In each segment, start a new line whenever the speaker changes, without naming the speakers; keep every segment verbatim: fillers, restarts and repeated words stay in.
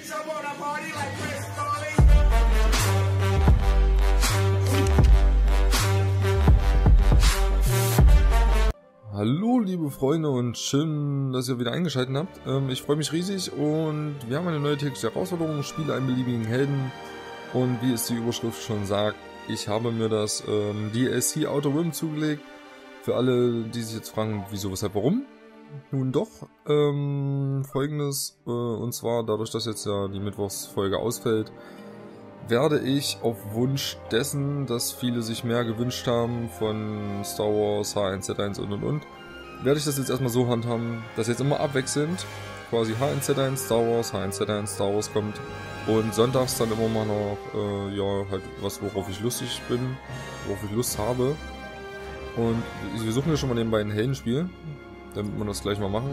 Hallo liebe Freunde und schön, dass ihr wieder eingeschaltet habt. Ähm, ich freue mich riesig und wir haben eine neue tägliche Herausforderung, spiele einen beliebigen Helden. Und wie es die Überschrift schon sagt, ich habe mir das ähm, D L C Outer Rim zugelegt. Für alle, die sich jetzt fragen, wieso, weshalb, warum? Nun doch, ähm, folgendes, äh, und zwar dadurch, dass jetzt ja die Mittwochsfolge ausfällt, werde ich auf Wunsch dessen, dass viele sich mehr gewünscht haben von Star Wars, H eins Z eins und und und, werde ich das jetzt erstmal so handhaben, dass jetzt immer abwechselnd quasi H eins Z eins, Star Wars, H eins Z eins, Star Wars kommt und sonntags dann immer mal noch, äh, ja, halt was, worauf ich lustig bin, worauf ich Lust habe. Und wir suchen ja schon mal den beiden Heldenspiel, damit wir das gleich mal machen.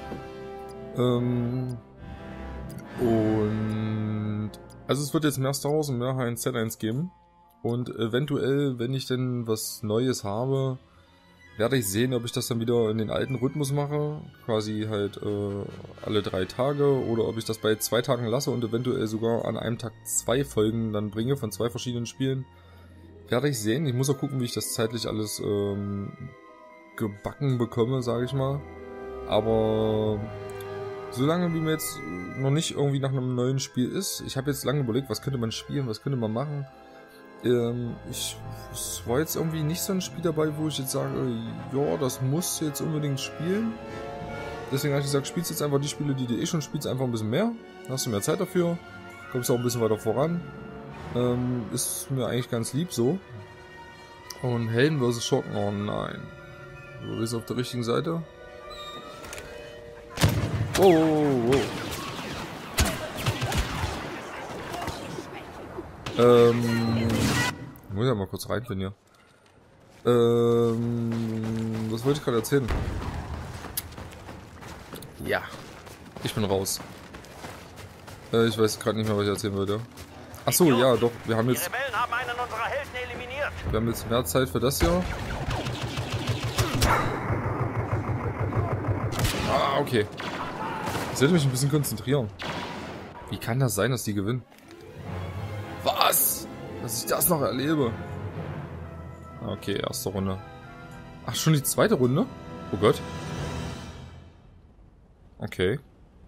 Ähm, und also es wird jetzt mehr Star Wars und mehr H eins Z eins geben. Und eventuell, wenn ich denn was Neues habe, werde ich sehen, ob ich das dann wieder in den alten Rhythmus mache. Quasi halt äh, alle drei Tage. Oder ob ich das bei zwei Tagen lasse und eventuell sogar an einem Tag zwei Folgen dann bringe von zwei verschiedenen Spielen. Werde ich sehen. Ich muss auch gucken, wie ich das zeitlich alles ähm, gebacken bekomme, sage ich mal. Aber solange wie mir jetzt noch nicht irgendwie nach einem neuen Spiel ist, ich habe jetzt lange überlegt, was könnte man spielen, was könnte man machen. Ähm, ich, es war jetzt irgendwie nicht so ein Spiel dabei, wo ich jetzt sage, ja, das musst du jetzt unbedingt spielen. Deswegen habe ich gesagt, spielst jetzt einfach die Spiele, die du eh schon spielst, einfach ein bisschen mehr. Dann hast du mehr Zeit dafür, kommst auch ein bisschen weiter voran. Ähm, ist mir eigentlich ganz lieb so. Und Helden versus Schurken, oh nein. Du bist auf der richtigen Seite. Oh, oh, oh. Ähm, ich muss ja mal kurz reinfinden hier. Ähm, was wollte ich gerade erzählen? Ja, ich bin raus. Äh, ich weiß gerade nicht mehr, was ich erzählen wollte. Ach so, ja, doch. Wir haben jetzt. Wir haben jetzt mehr Zeit für das hier. Ah, okay. Ich sollte mich ein bisschen konzentrieren. Wie kann das sein, dass die gewinnen? Was? Dass ich das noch erlebe? Okay, erste Runde. Ach, schon die zweite Runde? Oh Gott. Okay.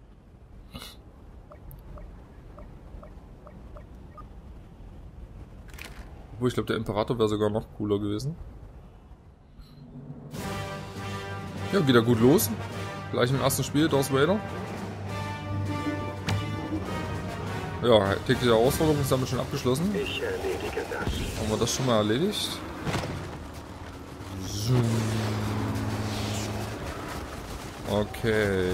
Obwohl, ich glaube, der Imperator wäre sogar noch cooler gewesen. Ja, geht ja gut los. Gleich im ersten Spiel, Darth Vader. Ja, tägliche Herausforderung ist damit schon abgeschlossen. Ich erledige das. Haben wir das schon mal erledigt? Okay.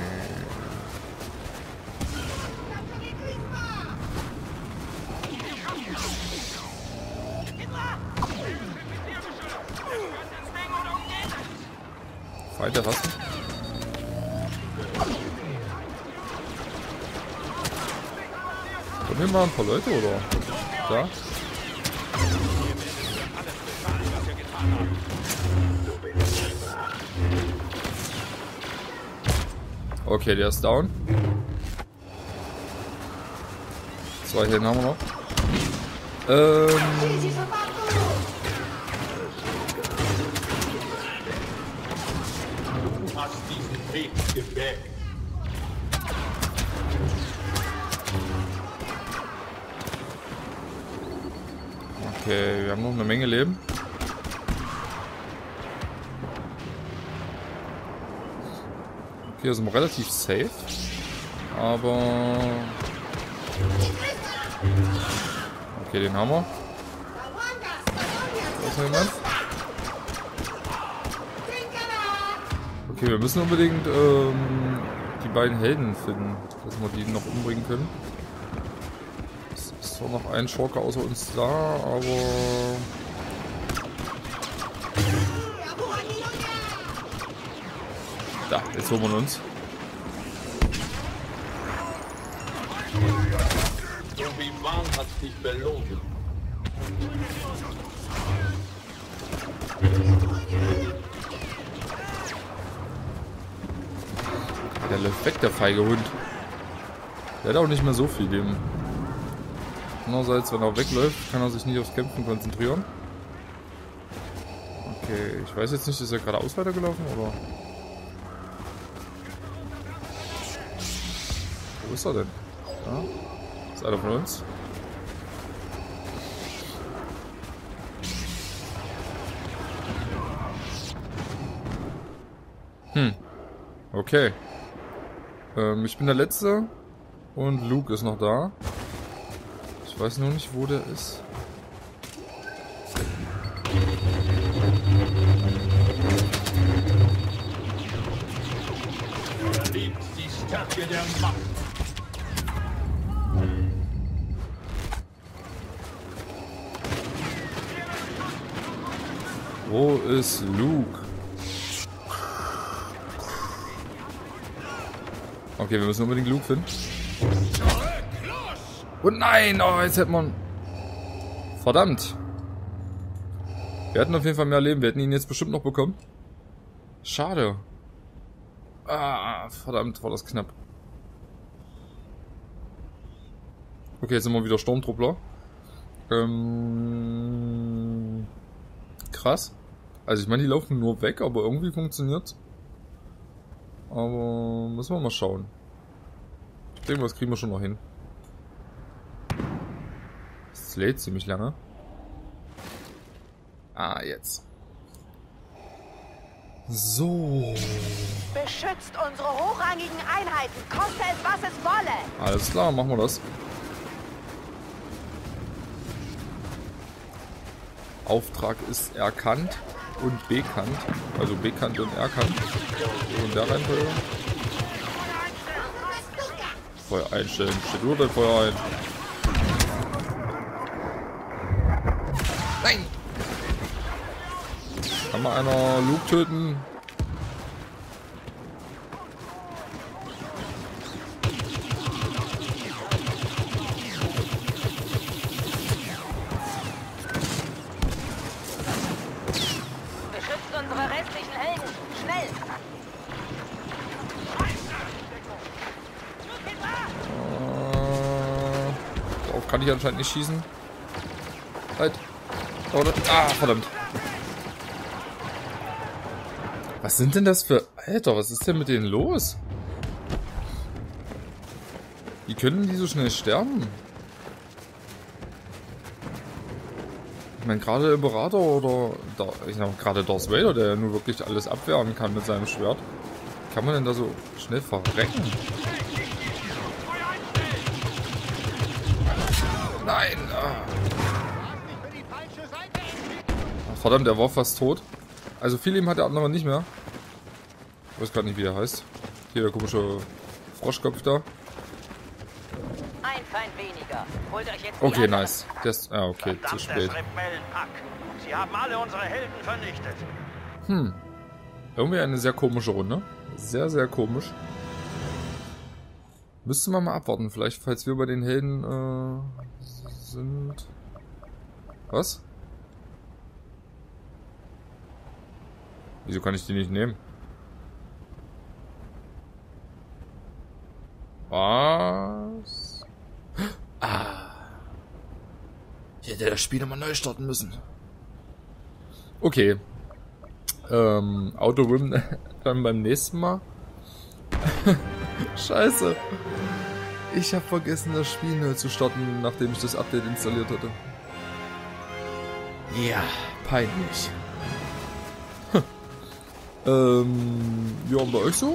Feind der Rassen. Kommen hier mal ein paar Leute, oder? Da? Okay, der ist down. Zwei Helden haben wir noch. Ähm...
Du hast diesen Weg gewählt.
Okay, wir haben noch eine Menge Leben. Okay, hier sind wir relativ safe. Aber... Okay, den haben wir. Da ist noch jemand. Okay, wir müssen unbedingt ähm, die beiden Helden finden, dass wir die noch umbringen können. Es ist zwar noch ein Schurke außer uns da, aber... Da, jetzt holen wir uns.
Obi-Wan hat dich belogen.
Der läuft weg, der feige Hund. Der hat auch nicht mehr so viel Leben. Andererseits, wenn er wegläuft, kann er sich nicht aufs Kämpfen konzentrieren. Okay, ich weiß jetzt nicht, ist er geradeaus weitergelaufen, oder? Wo ist er denn? Ja? Ist einer von uns? Hm. Okay. Ähm, ich bin der Letzte. Und Luke ist noch da. Ich weiß nur nicht, wo der ist.
Er liebt die Stärke der Macht.
Wo ist Luke? Okay, wir müssen unbedingt Luke finden. Und nein, oh, jetzt hätte man... Verdammt. Wir hätten auf jeden Fall mehr Leben. Wir hätten ihn jetzt bestimmt noch bekommen. Schade. Ah, verdammt, war das knapp. Okay, jetzt sind wir wieder Sturmtruppler. Ähm... Krass. Also ich meine, die laufen nur weg, aber irgendwie funktioniert's. Aber müssen wir mal schauen. Ich denke, das kriegen wir schon noch hin. Das lädt ziemlich lange. Ah, jetzt. So.
Beschützt unsere hochrangigen Einheiten, koste es, was es wolle.
Alles klar, machen wir das. Auftrag ist erkannt und bekannt. Also bekannt und erkannt. So in der Reihenfolge. Feuer einstellen. Steht nur dein Feuer ein. Nein! Kann mal einer Luke töten?
Beschützt unsere restlichen Helden. Schnell!
Äh, darauf kann ich anscheinend nicht schießen. Halt. Oder? Ah, verdammt. Was sind denn das für... Alter, was ist denn mit denen los? Wie können die so schnell sterben? Ich meine, gerade Imperator oder... Ich sag gerade Darth Vader, der ja nur wirklich alles abwehren kann mit seinem Schwert. Wie kann man denn da so schnell verrecken? Nein! Ah. Ach, verdammt, der war fast tot. Also viel Leben hat der andere nicht mehr. Ich weiß gerade nicht, wie der heißt. Hier der komische Froschkopf da.
Ein Feind weniger. Holt euch jetzt die
Okay,
anderen.
nice. Der ist, ah, okay, zu spät.
Rebellenpack. Sie haben alle unsere Helden vernichtet.
Hm. Irgendwie eine sehr komische Runde. Sehr, sehr komisch. Müsste man mal abwarten. Vielleicht, falls wir bei den Helden äh, sind... Was? Wieso kann ich die nicht nehmen? Was? Ah. Ich hätte das Spiel nochmal neu starten müssen. Okay. Ähm, Auto-Rim dann beim nächsten Mal. Scheiße. Ich habe vergessen, das Spiel neu zu starten, nachdem ich das Update installiert hatte. Ja, peinlich. Ähm, ja, und bei euch so?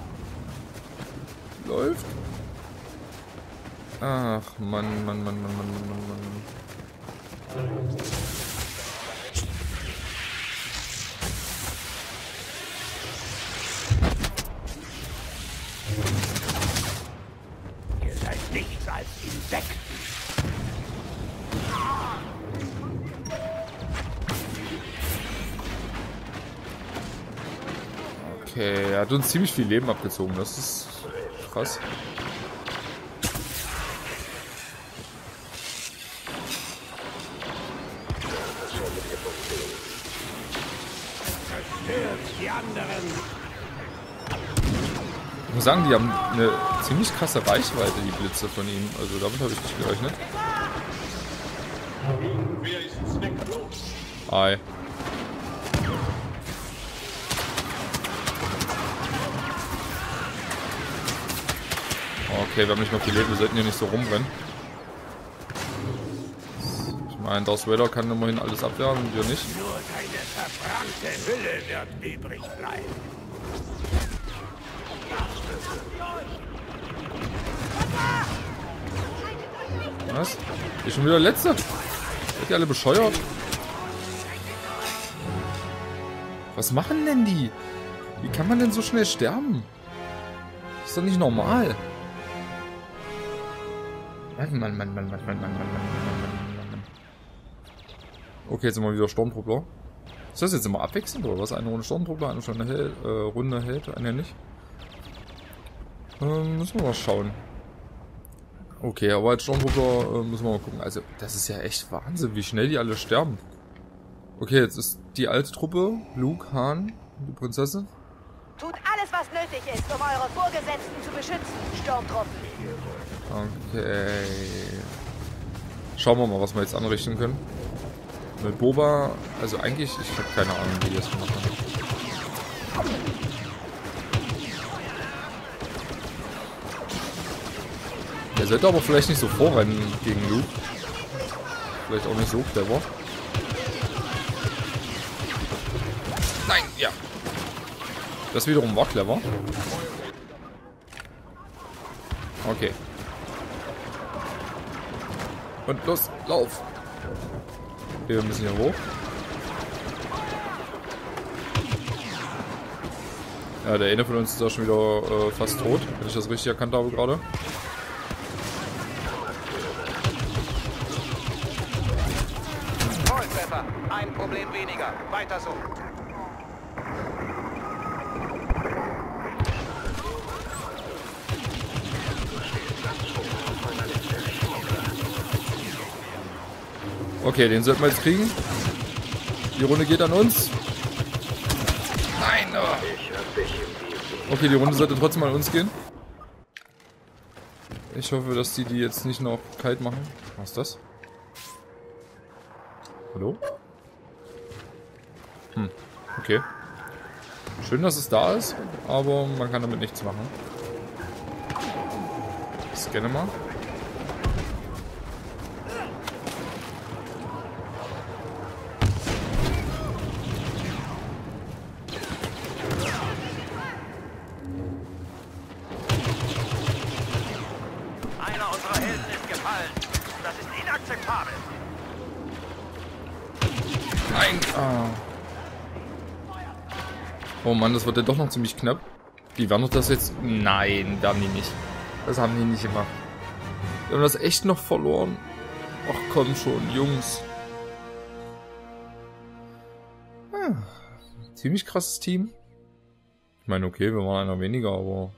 Läuft? Ach, Mann, Mann, Mann, Mann, Mann, Mann, Mann.
Ihr seid nichts als Insekten.
Okay, er hat uns ziemlich viel Leben abgezogen, das ist krass.
Zerstört die anderen.
muss sagen, die haben eine ziemlich krasse Reichweite, die Blitze von ihm. Also damit habe ich nicht gerechnet.
Wer ist zwecklos?
Hi. Okay, wir haben nicht noch viel Leben, wir sollten hier nicht so rumrennen. Ich meine, Darth Vader kann immerhin alles abwehren und wir nicht.
Nur deine verbrannte Hülle wird übrig bleiben.
Was? Ist schon wieder der Letzte? Seid ihr alle bescheuert? Was machen denn die? Wie kann man denn so schnell sterben? Das ist doch nicht normal. Mann, Mann, Mann, Mann, Mann, Mann, Mann, Mann, Mann, Mann, Mann. Okay, jetzt sind wir wieder Sturmtruppler. Ist das jetzt immer abwechselnd oder was? Eine Runde Sturmtruppler, eine Runde Held, äh, Runde Held, eine nicht? Ähm, müssen wir mal schauen. Okay, aber als Sturmtruppler äh, müssen wir mal gucken. Also, das ist ja echt Wahnsinn, wie schnell die alle sterben. Okay, jetzt ist die alte Truppe, Luke, Han, die Prinzessin.
Tut alles, was nötig ist, um eure Vorgesetzten zu beschützen, Sturmtruppen.
Okay. Schauen wir mal, was wir jetzt anrichten können. Mit Boba, also eigentlich, ich habe keine Ahnung, wie die das gemacht haben. Der sollte aber vielleicht nicht so vorrennen gegen Luke. Vielleicht auch nicht so clever. Nein, ja. Das wiederum war clever. Okay. Und los, lauf. Okay, wir müssen hier hoch. Ja, der eine von uns ist da schon wieder äh, fast tot, wenn ich das richtig erkannt habe gerade.
Volltreffer. Ein Problem weniger. Weiter so.
Okay, den sollten wir jetzt kriegen. Die Runde geht an uns. Nein! Oh. Okay, die Runde sollte trotzdem an uns gehen. Ich hoffe, dass die die jetzt nicht noch kalt machen. Was ist das? Hallo? Hm, okay. Schön, dass es da ist, aber man kann damit nichts machen. Ich scanne mal.
Einer unserer Helden ist gefallen. Das ist inakzeptabel.
Nein! Ah. Oh Mann, das wird ja doch noch ziemlich knapp. Die werden doch das jetzt... Nein, werden die nicht. Das haben die nicht gemacht. Wir haben das echt noch verloren. Ach komm schon, Jungs. Ah, ziemlich krasses Team. Ich meine, okay, wir waren einer weniger, aber...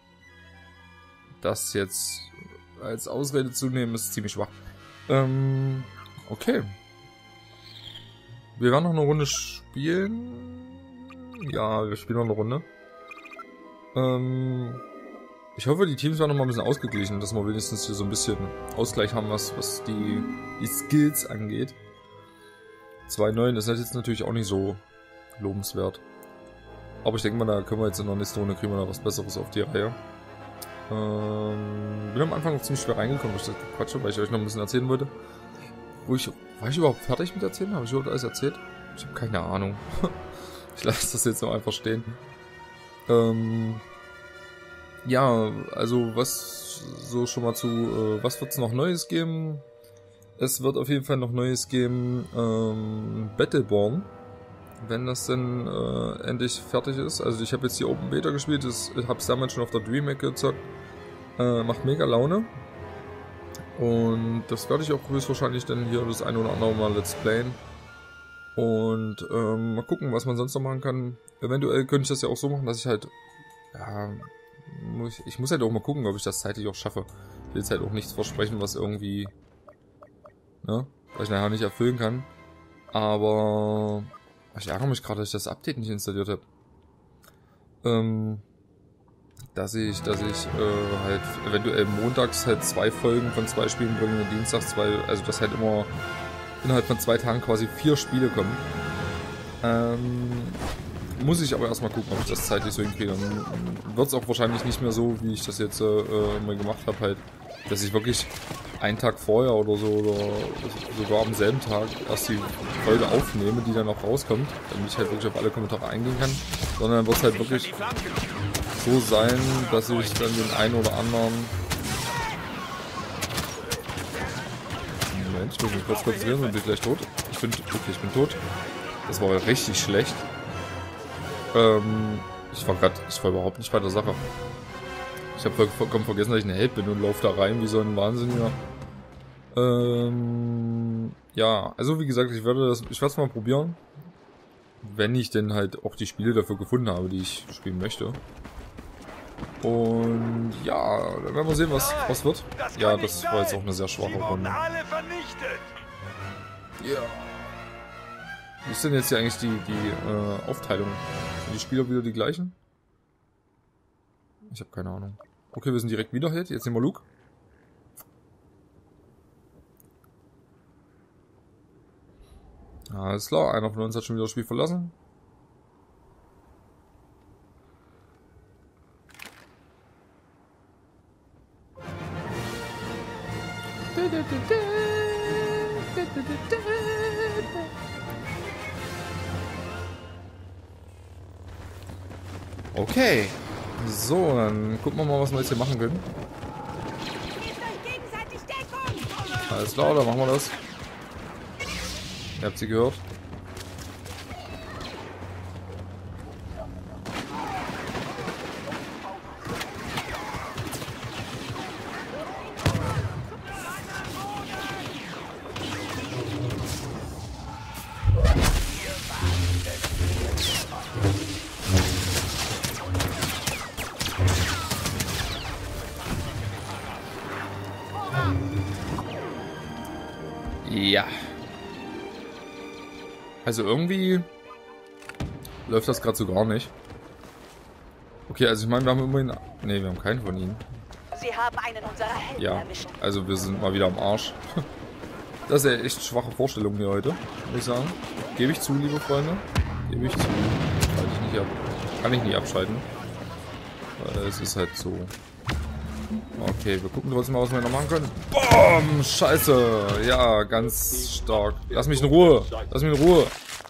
Das jetzt als Ausrede zu nehmen, ist ziemlich schwach. Ähm, okay. Wir werden noch eine Runde spielen. Ja, wir spielen noch eine Runde. Ähm, ich hoffe, die Teams werden noch mal ein bisschen ausgeglichen, dass wir wenigstens hier so ein bisschen Ausgleich haben, was, was die, die Skills angeht. zwei neun ist jetzt natürlich auch nicht so lobenswert. Aber ich denke mal, da können wir jetzt in der nächsten Runde kriegen wir noch was Besseres auf die Reihe. Ähm, bin am Anfang noch ziemlich schwer reingekommen, durch das Quatsch, weil ich euch noch ein bisschen erzählen wollte. Wo ich, war ich überhaupt fertig mit erzählen? Habe ich überhaupt alles erzählt? Ich habe keine Ahnung. Ich lasse das jetzt noch einfach stehen. Ähm, ja, also was so schon mal zu, äh, was wird es noch Neues geben? Es wird auf jeden Fall noch Neues geben, ähm, Battleborn, wenn das denn äh, endlich fertig ist. Also ich habe jetzt die Open Beta gespielt, das, ich habe es damals schon auf der DreamHack gezockt. Äh, macht mega Laune. Und das werde ich auch höchstwahrscheinlich dann hier das eine oder andere Mal Let's Playen. Und ähm, mal gucken, was man sonst noch machen kann. Eventuell könnte ich das ja auch so machen, dass ich halt... Ja, muss ich, ich muss halt auch mal gucken, ob ich das zeitlich auch schaffe. Ich will jetzt halt auch nichts versprechen, was irgendwie... Ne? Was ich nachher nicht erfüllen kann. Aber... Ich ärgere mich gerade, dass ich das Update nicht installiert habe. Ähm... dass ich, dass ich äh, halt eventuell montags halt zwei Folgen von zwei Spielen bringe und dienstags zwei, also dass halt immer innerhalb von zwei Tagen quasi vier Spiele kommen. Ähm, muss ich aber erstmal gucken, ob ich das zeitlich so hinkriege. Dann wird es auch wahrscheinlich nicht mehr so, wie ich das jetzt äh, mal gemacht habe, halt, dass ich wirklich einen Tag vorher oder so oder sogar am selben Tag erst die Folge aufnehme, die dann auch rauskommt, damit ich halt wirklich auf alle Kommentare eingehen kann, sondern wird es halt wirklich so sein, dass ich dann den einen oder anderen... Moment, ich muss mich kurz konzentrieren, sonst bin ich gleich tot. Ich bin, okay, ich bin tot. Das war richtig schlecht. Ähm, ich war gerade, ich war überhaupt nicht bei der Sache. Ich habe vollkommen vergessen, dass ich ein Held bin und laufe da rein wie so ein Wahnsinniger. Ähm, ja, also wie gesagt, ich werde das, ich werde es mal probieren. Wenn ich denn halt auch die Spiele dafür gefunden habe, die ich spielen möchte. Und ja, dann werden wir sehen, was, was wird. Ja, das war jetzt auch eine sehr schwache Runde. Ja. Wie ist denn jetzt hier eigentlich die, die äh, Aufteilung? Sind die Spieler wieder die gleichen? Ich habe keine Ahnung. Okay, wir sind direkt wieder Held. Jetzt nehmen wir Luke. Alles klar, einer von uns hat schon wieder das Spiel verlassen. Okay. So, dann gucken wir mal, was wir jetzt hier machen können. Alles klar, dann machen wir das. Ihr habt sie gehört. Ja. Also irgendwie läuft das gerade so gar nicht. Okay, also ich meine, wir haben immerhin... Ne, wir haben keinen von ihnen.
Sie haben einen unserer Helden
Ja,
erwischt.
also wir sind mal wieder am Arsch. Das ist ja echt schwache Vorstellung hier heute, muss ich sagen. Gebe ich zu, liebe Freunde. Gebe ich zu. Schalte ich nicht ab. Kann ich nicht abschalten. Weil es ist halt so... Okay, wir gucken trotzdem mal, was wir noch machen können. Boom! Scheiße! Ja, ganz stark. Lass mich in Ruhe! Lass mich in Ruhe!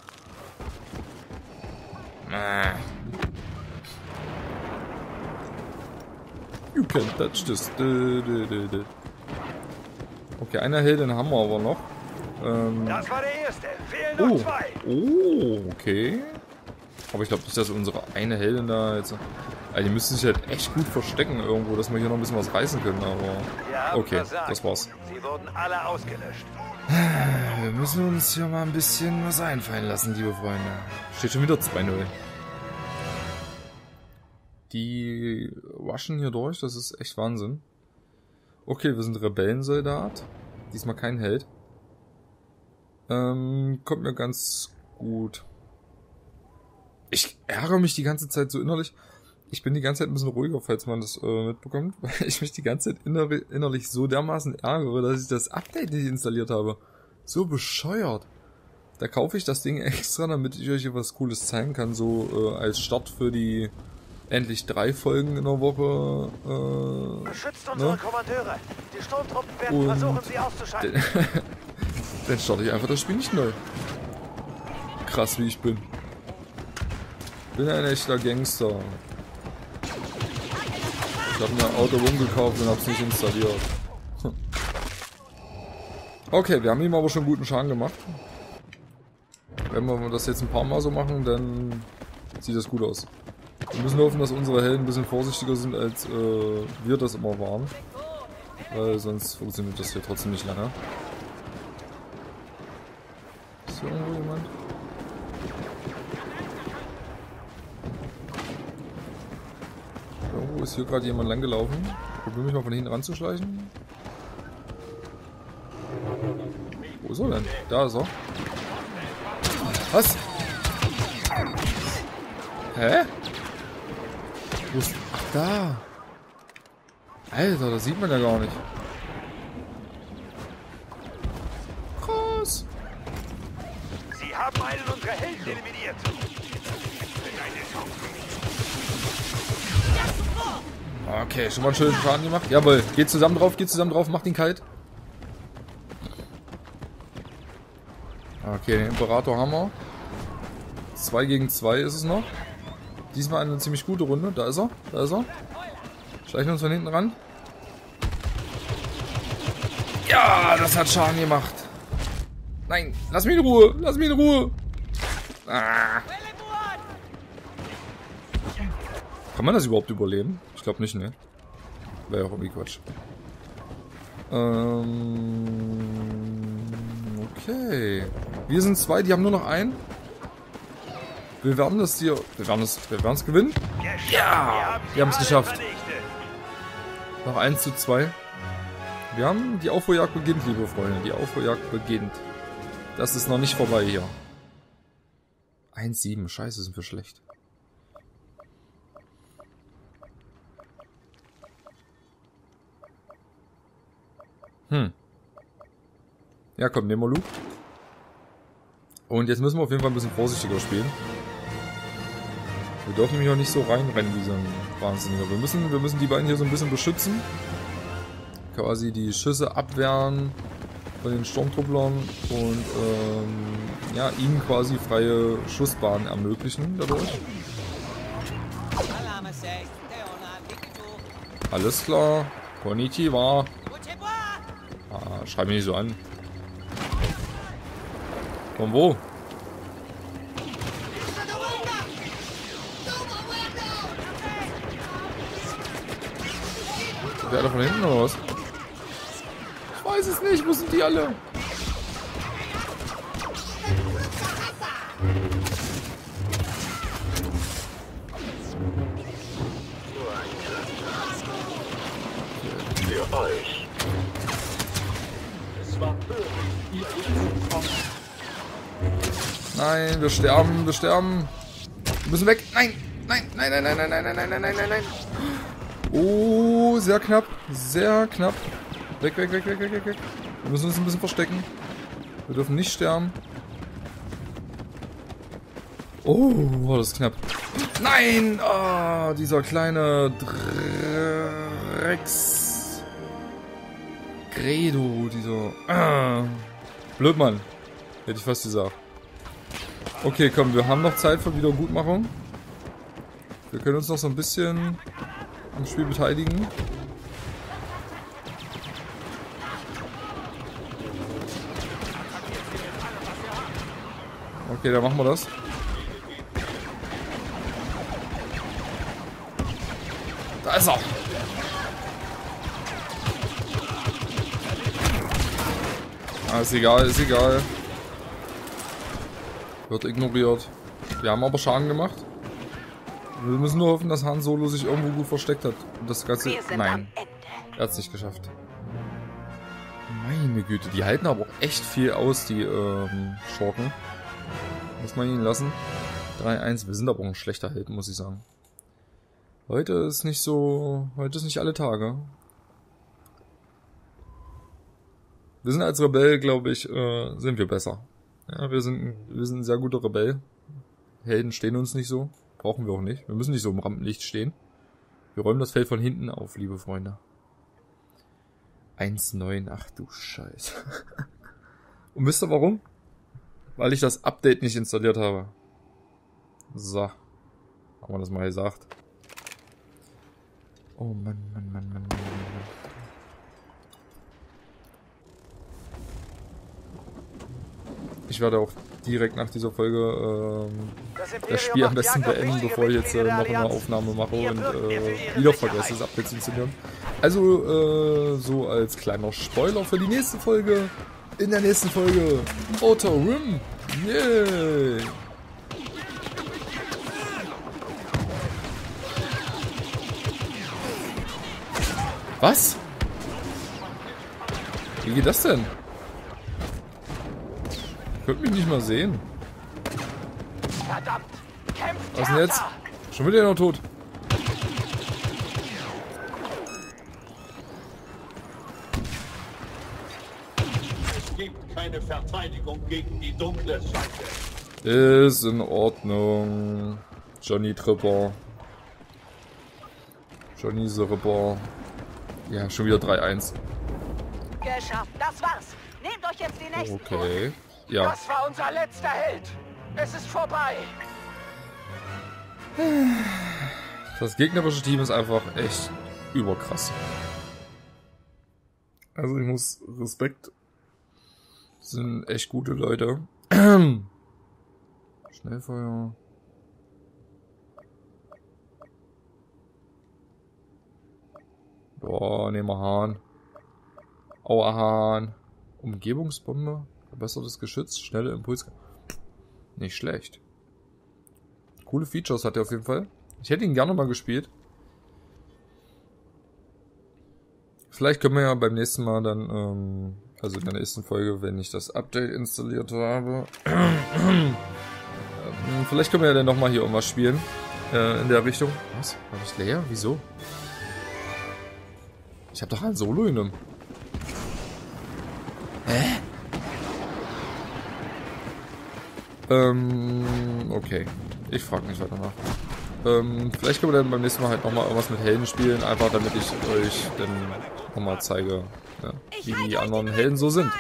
You can't touch this. Okay, einer Heldin haben wir aber noch. Ähm
Das war der erste. Fehlen noch
oh.
zwei.
Oh, okay. Aber ich glaube nicht, dass unsere eine Heldin da jetzt... Also die müsste sich halt echt gut verstecken irgendwo, dass wir hier noch ein bisschen was reißen können, aber... Okay, das war's.
Sie wurden alle ausgelöscht.
Wir müssen uns hier mal ein bisschen was einfallen lassen, liebe Freunde. Steht schon wieder zwei null. Die waschen hier durch, das ist echt Wahnsinn. Okay, wir sind Rebellensoldat. Diesmal kein Held. Ähm, kommt mir ganz gut. Ich ärgere mich die ganze Zeit so innerlich. Ich bin die ganze Zeit ein bisschen ruhiger, falls man das äh, mitbekommt, weil ich mich die ganze Zeit inner innerlich so dermaßen ärgere, dass ich das Update nicht installiert habe. So bescheuert. Da kaufe ich das Ding extra, damit ich euch hier was Cooles zeigen kann, so äh, als Start für die endlich drei Folgen in der Woche. Äh,
Beschützt unsere
ne?
Kommandeure. Die Sturmtruppen werden
Und
versuchen, sie auszuschalten.
Dann starte ich einfach das Spiel nicht neu. Krass, wie ich bin. Bin ein echter Gangster. Ich habe mir Auto rumgekauft und hab's nicht installiert. Okay, wir haben ihm aber schon guten Schaden gemacht. Wenn wir das jetzt ein paar Mal so machen, dann sieht das gut aus. Wir müssen hoffen, dass unsere Helden ein bisschen vorsichtiger sind, als äh, wir das immer waren. Weil sonst funktioniert das hier trotzdem nicht lange. Ist hier irgendwo jemand? Irgendwo ist hier gerade jemand lang gelaufen. Probier mich mal von hinten ranzuschleichen. Wo ist er denn? Da ist er. Was? Hä? Wo ist... Ach, da. Alter, das sieht man ja gar nicht. Krass.
Sie haben einen unserer Helden eliminiert.
Okay, schon mal einen schönen Schaden gemacht. Jawohl, geht zusammen drauf, geht zusammen drauf, macht ihn kalt. Okay, den Imperator haben wir. zwei gegen zwei ist es noch. Diesmal eine ziemlich gute Runde. Da ist er, da ist er. Schleichen uns von hinten ran. Ja, das hat Schaden gemacht. Nein, lass mich in Ruhe, lass mich in Ruhe. Ah. Kann man das überhaupt überleben? Ich glaube nicht, ne? Wäre ja auch irgendwie Quatsch. Ähm, okay. Wir sind zwei, die haben nur noch einen. Wir werden das hier... Wir werden es wir werden es gewinnen. Ja! Wir haben es geschafft. Noch eins zu zwei. Wir haben... Die Aufholjagd beginnt, liebe Freunde. Die Aufholjagd beginnt. Das ist noch nicht vorbei hier. eins sieben. Scheiße, sind wir schlecht. Hm. Ja, komm, nehmen wir Luke. Und jetzt müssen wir auf jeden Fall ein bisschen vorsichtiger spielen. Wir dürfen mich auch nicht so reinrennen wie so ein Wahnsinniger. Wir müssen, wir müssen die beiden hier so ein bisschen beschützen. Quasi die Schüsse abwehren von den Sturmtrupplern und ähm, ja, ihnen quasi freie Schussbahnen ermöglichen dadurch. Alles klar. Konnichiwa. Ah, schreib mich nicht so an. Von wo? Wer da von hinten oder was? Ich weiß es nicht. Wo sind die alle?
Für euch.
Nein, wir sterben, wir sterben. Wir müssen weg. Nein, nein, nein, nein, nein, nein, nein, nein, nein, nein, nein, nein. Oh, sehr knapp, sehr knapp. Weg, weg, weg, weg, weg, weg, weg. Wir müssen uns ein bisschen verstecken. Wir dürfen nicht sterben. Oh, war das knapp. Nein! Oh, dieser kleine Drecks... Gredo, dieser... Ah. Blödmann. Hätte ich fast gesagt. Okay, komm, wir haben noch Zeit für Wiedergutmachung. Wir können uns noch so ein bisschen am Spiel beteiligen. Okay, dann machen wir das. Da ist er! Ah, ist egal, ist egal. Wird ignoriert. Wir haben aber Schaden gemacht. Wir müssen nur hoffen, dass Han Solo sich irgendwo gut versteckt hat. Und das Ganze... Nein. Er hat es nicht geschafft. Meine Güte, die halten aber auch echt viel aus, die ähm, Schurken. Muss man ihnen lassen. drei eins. Wir sind aber auch ein schlechter Held, muss ich sagen. Heute ist nicht so... Heute ist nicht alle Tage. Wir sind als Rebell, glaube ich, äh, sind wir besser. Ja, wir sind, wir sind ein sehr guter Rebell. Helden stehen uns nicht so. Brauchen wir auch nicht. Wir müssen nicht so im Rampenlicht stehen. Wir räumen das Feld von hinten auf, liebe Freunde. eins neun. Ach du Scheiße. Und wisst ihr warum? Weil ich das Update nicht installiert habe. So. Haben wir das mal gesagt. Oh Mann, Mann, Mann, Mann, Mann, Mann. Ich werde auch direkt nach dieser Folge ähm, das Spiel am besten beenden, bevor ich jetzt äh, noch eine Aufnahme mache und äh, wieder vergesse, das Update zu installieren. Also äh, so als kleiner Spoiler für die nächste Folge. In der nächsten Folge Outer Rim. Yay! Was? Wie geht das denn? Ich könnte mich nicht mal sehen.
Verdammt! Kämpft
Was ist denn jetzt? Schon wieder noch tot.
gibt keine Verteidigung gegen die dunkle Seite.
Ist in Ordnung. Johnny Tripper. Johnny the Ripper. Ja, schon wieder drei eins.
Geschafft, das war's. Nehmt euch jetzt die nächsten.
Okay. Ja.
Das war unser letzter Held. Es ist vorbei.
Das gegnerische Team ist einfach echt überkrass. Also ich muss Respekt. Das sind echt gute Leute. Schnellfeuer. Boah, nehmen wir Hahn. Aua Hahn. Umgebungsbombe. Verbessertes Geschütz. Schnelle Impuls. Nicht schlecht. Coole Features hat er auf jeden Fall. Ich hätte ihn gerne mal gespielt. Vielleicht können wir ja beim nächsten Mal dann, ähm, also in der nächsten Folge, wenn ich das Update installiert habe, ähm, vielleicht können wir ja dann nochmal hier irgendwas spielen. Äh, in der Richtung. Was? War ich leer? Wieso? Ich habe doch ein Solo genommen. Hä? Ähm, okay. Ich frage nicht weiter nach. Ähm, vielleicht können wir dann beim nächsten Mal halt nochmal irgendwas mit Helden spielen, einfach damit ich euch dann nochmal zeige, ja, wie die anderen Helden so sind.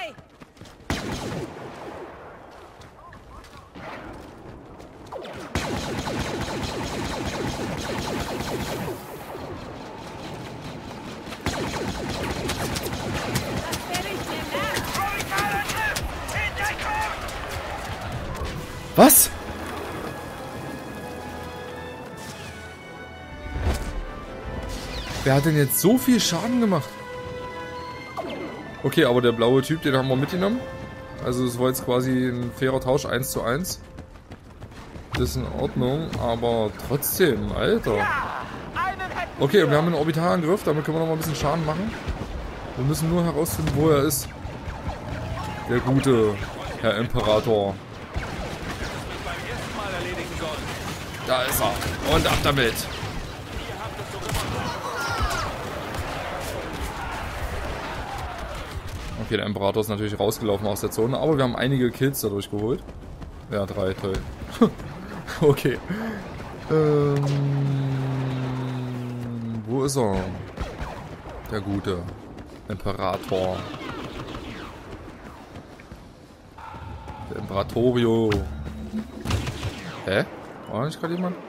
Was? Wer hat denn jetzt so viel Schaden gemacht? Okay, aber der blaue Typ, den haben wir mitgenommen. Also es war jetzt quasi ein fairer Tausch, eins zu eins. Das ist in Ordnung, aber trotzdem, Alter. Okay, und wir haben einen Orbitalangriff, damit können wir noch mal ein bisschen Schaden machen. Wir müssen nur herausfinden, wo er ist. Der gute Herr Imperator. Da ist er. Und ab damit. Okay, der Imperator ist natürlich rausgelaufen aus der Zone, aber wir haben einige Kills dadurch geholt. Ja, drei, toll. Okay. Ähm, wo ist er? Der gute Imperator. Der Imperatorio. Hä? War nicht gerade jemand?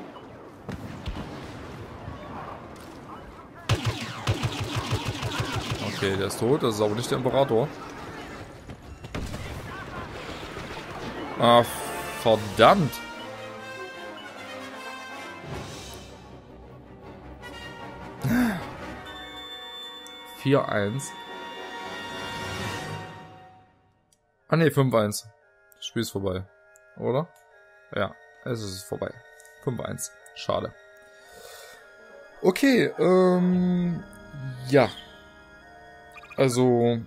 Okay, der ist tot. Das ist aber nicht der Imperator. Ah, verdammt. vier eins. Ah ne, fünf eins. Das Spiel ist vorbei. Oder? Ja, es ist vorbei. fünf eins. Schade. Okay, ähm... ja. Also...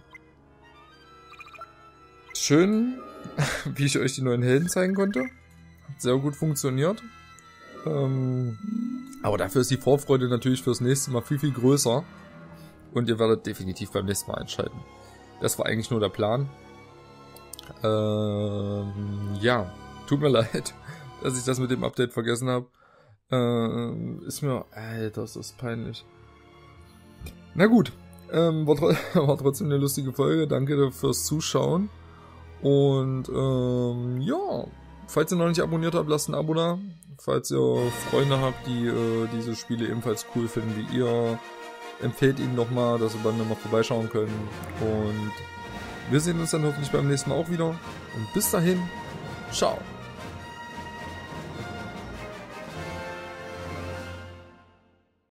schön, wie ich euch die neuen Helden zeigen konnte. Hat sehr gut funktioniert. Ähm, aber dafür ist die Vorfreude natürlich fürs nächste Mal viel, viel größer. Und ihr werdet definitiv beim nächsten Mal einschalten. Das war eigentlich nur der Plan. Ähm, ja, tut mir leid, dass ich das mit dem Update vergessen habe. Ähm, ist mir... Alter, das ist peinlich. Na gut, ähm, war, tr war trotzdem eine lustige Folge. Danke fürs Zuschauen. Und ähm, ja, falls ihr noch nicht abonniert habt, lasst ein Abo da. Falls ihr Freunde habt, die äh, diese Spiele ebenfalls cool finden wie ihr, empfehlt ihnen nochmal, dass sie dann mal vorbeischauen können. Und wir sehen uns dann hoffentlich beim nächsten Mal auch wieder. Und bis dahin, ciao.